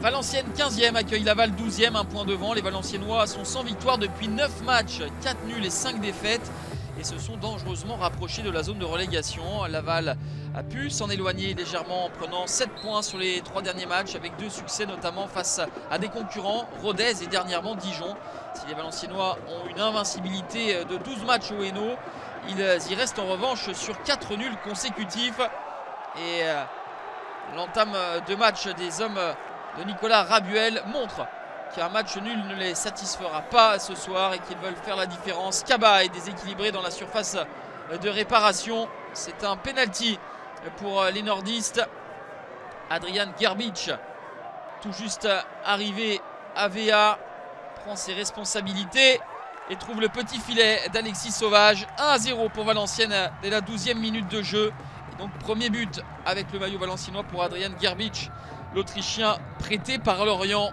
Valenciennes 15e accueille Laval 12e, un point devant. Les Valenciennois sont sans victoire depuis 9 matchs, 4 nuls et 5 défaites et se sont dangereusement rapprochés de la zone de relégation. Laval a pu s'en éloigner légèrement en prenant 7 points sur les 3 derniers matchs avec 2 succès notamment face à des concurrents, Rodez et dernièrement Dijon. Si les Valenciennois ont une invincibilité de 12 matchs au Hainaut, ils y restent en revanche sur 4 nuls consécutifs et l'entame de match des hommes de Nicolas Rabuel montre qu'un match nul ne les satisfera pas ce soir et qu'ils veulent faire la différence. Kaba est déséquilibré dans la surface de réparation. C'est un penalty pour les nordistes. Adrian Gerbic, tout juste arrivé à VA, prend ses responsabilités et trouve le petit filet d'Alexis Sauvage. 1-0 pour Valenciennes dès la 12e minute de jeu. Et donc premier but avec le maillot valenciennois pour Adrian Gerbic, l'Autrichien prêté par Lorient.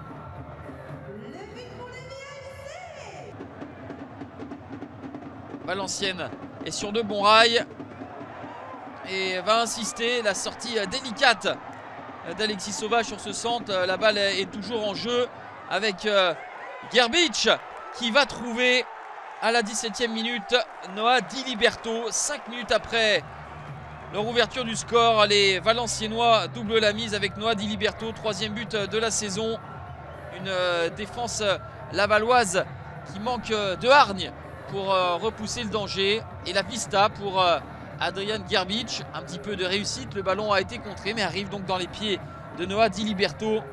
Valenciennes est sur de bons rails et va insister. La sortie délicate d'Alexis Sauvage sur ce centre. La balle est toujours en jeu avec Gerbic qui va trouver à la 17e minute Noah Diliberto. 5 minutes après leur ouverture du score, les Valenciennois doublent la mise avec Noah Diliberto, 3e but de la saison. Une défense lavalloise qui manque de hargne pour repousser le danger. Et la pista pour Adrian Gerbic. Un petit peu de réussite, le ballon a été contré mais arrive donc dans les pieds de Noah Diliberto.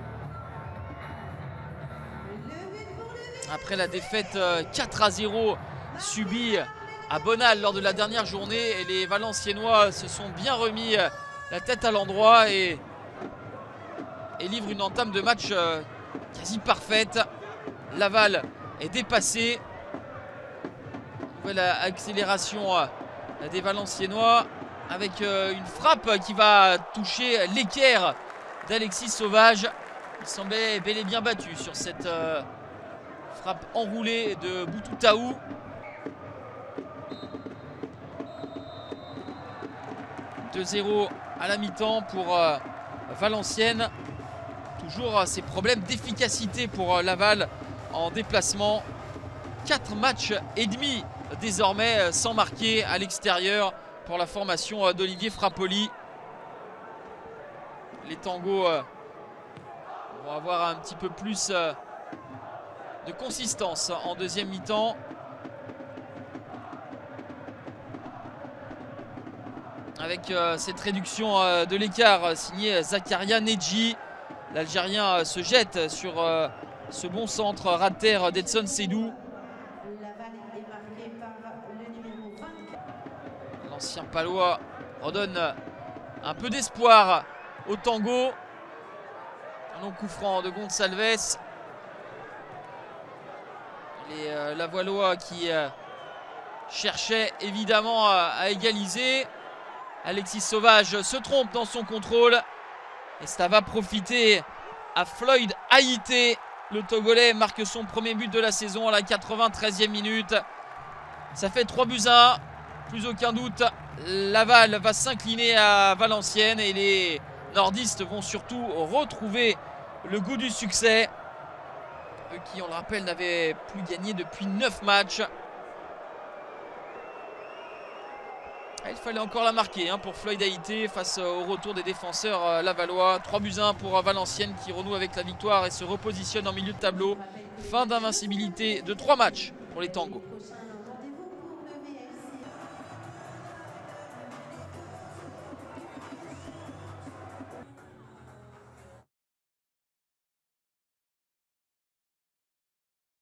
Après la défaite 4-0 subie à Bonal lors de la dernière journée, et les Valenciennois se sont bien remis la tête à l'endroit et livrent une entame de match quasi parfaite. Laval est dépassé. Nouvelle accélération des Valenciennois avec une frappe qui va toucher l'équerre d'Alexis Sauvage. Il semblait bel et bien battu sur cette frappe enroulée de Boutoutaou. 2-0 à la mi-temps pour Valenciennes. Toujours ces problèmes d'efficacité pour Laval en déplacement. 4 matchs et demi désormais sans marquer à l'extérieur pour la formation d'Olivier Frappoli. Les tangos vont avoir un petit peu plus de consistance en deuxième mi-temps. Avec cette réduction de l'écart signée Zakaria Nedji. L'Algérien se jette sur ce bon centre ras de terre d'Edson Seydou. L'ancien palois redonne un peu d'espoir au tango. Un long coup franc de Gonçalves. Les Lavallois qui cherchaient évidemment à égaliser. Alexis Sauvage se trompe dans son contrôle et ça va profiter à Floyd Haïté. Le Togolais marque son premier but de la saison à la 93e minute. Ça fait 3-1. Plus aucun doute, Laval va s'incliner à Valenciennes et les nordistes vont surtout retrouver le goût du succès. Eux qui, on le rappelle, n'avaient plus gagné depuis 9 matchs. Il fallait encore la marquer pour Floyd Haïté face au retour des défenseurs lavallois. 3-1 pour Valenciennes qui renoue avec la victoire et se repositionne en milieu de tableau. Fin d'invincibilité de 3 matchs pour les tangos.